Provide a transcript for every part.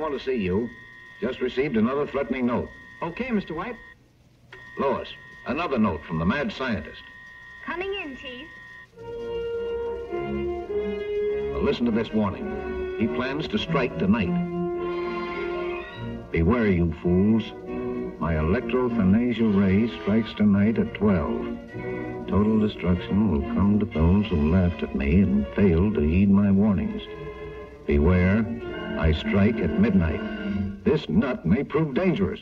want to see you. Just received another threatening note. Okay, Mr. White. Lois, another note from the mad scientist. Coming in, Chief. Now listen to this warning. He plans to strike tonight. Beware, you fools. My electrophanesia ray strikes tonight at 12. Total destruction will come to those who laughed at me and failed to heed my warnings. Beware, I strike at midnight. This nut may prove dangerous.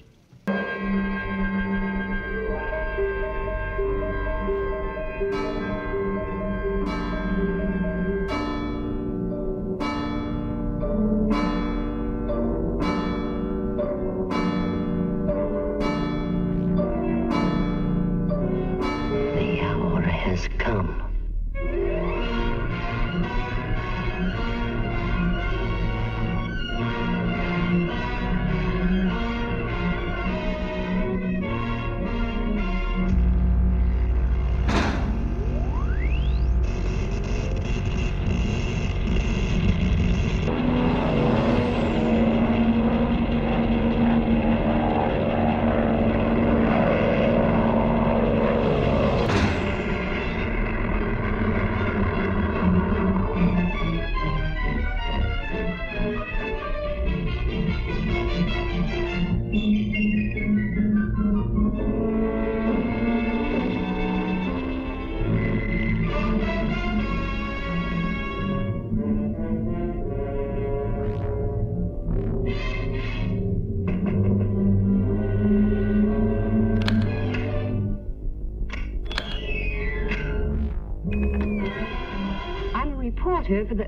For the...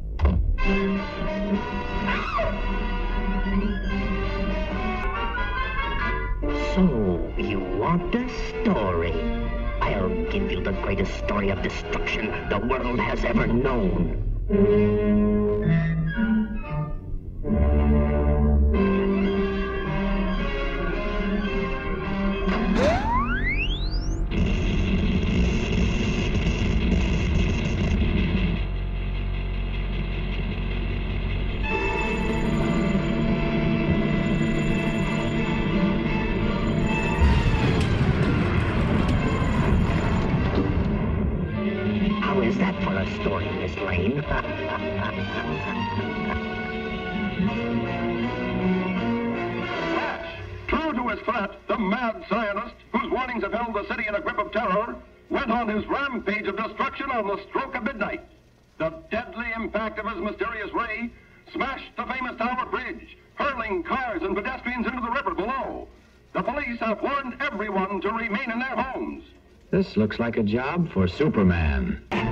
So, you want a story? I'll give you the greatest story of destruction the world has ever known. True to his threat, the mad scientist, whose warnings have held the city in a grip of terror, went on his rampage of destruction on the stroke of midnight. The deadly impact of his mysterious ray smashed the famous Tower Bridge, hurling cars and pedestrians into the river below. The police have warned everyone to remain in their homes. This looks like a job for Superman.